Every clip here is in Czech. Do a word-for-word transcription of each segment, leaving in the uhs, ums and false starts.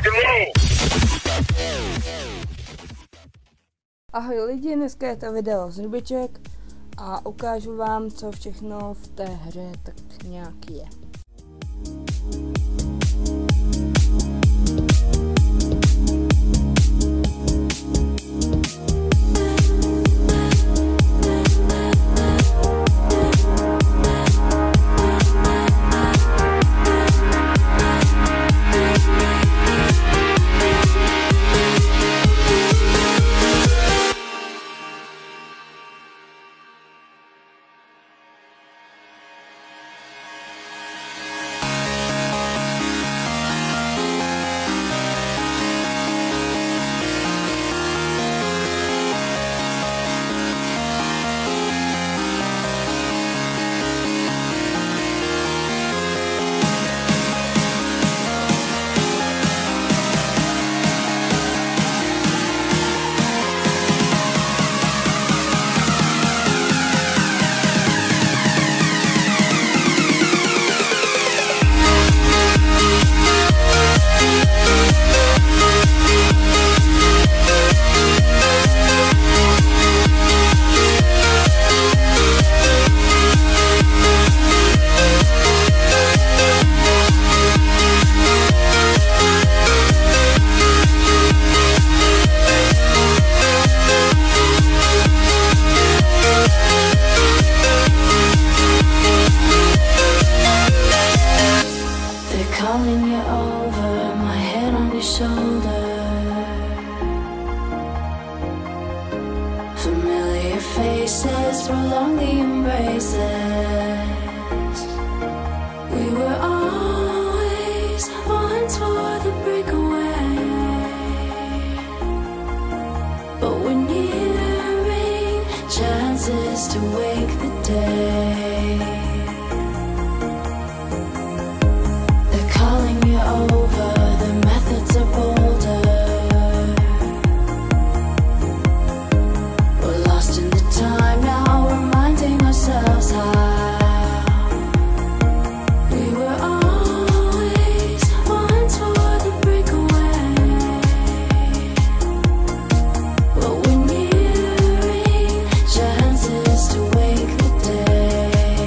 Ahoj lidi, dneska je to video z Rybiček a ukážu vám, co všechno v té hře tak nějak je. Calling you over, my head on your shoulder. Familiar faces prolong the embraces. We were always one toward the breakaway, but we're nearing chances to wake the day. Over, the methods are bolder. We're lost in the time now, reminding ourselves how we were always one toward the breakaway, but we're nearing chances to wake the day.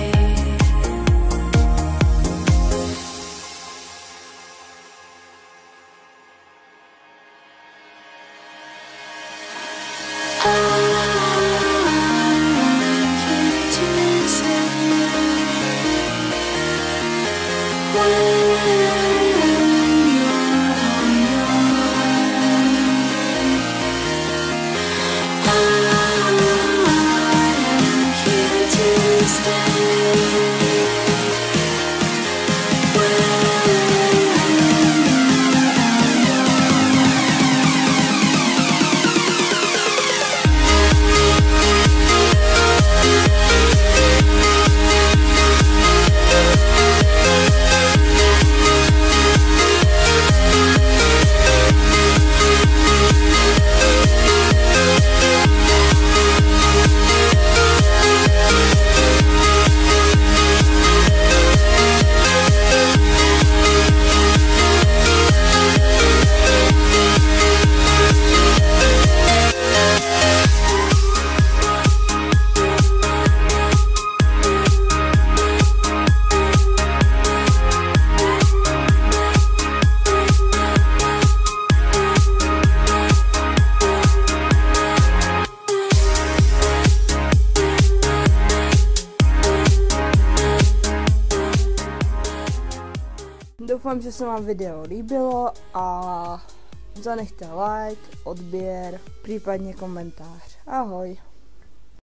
Doufám, že se vám video líbilo a zanechte like, odběr, případně komentář. Ahoj.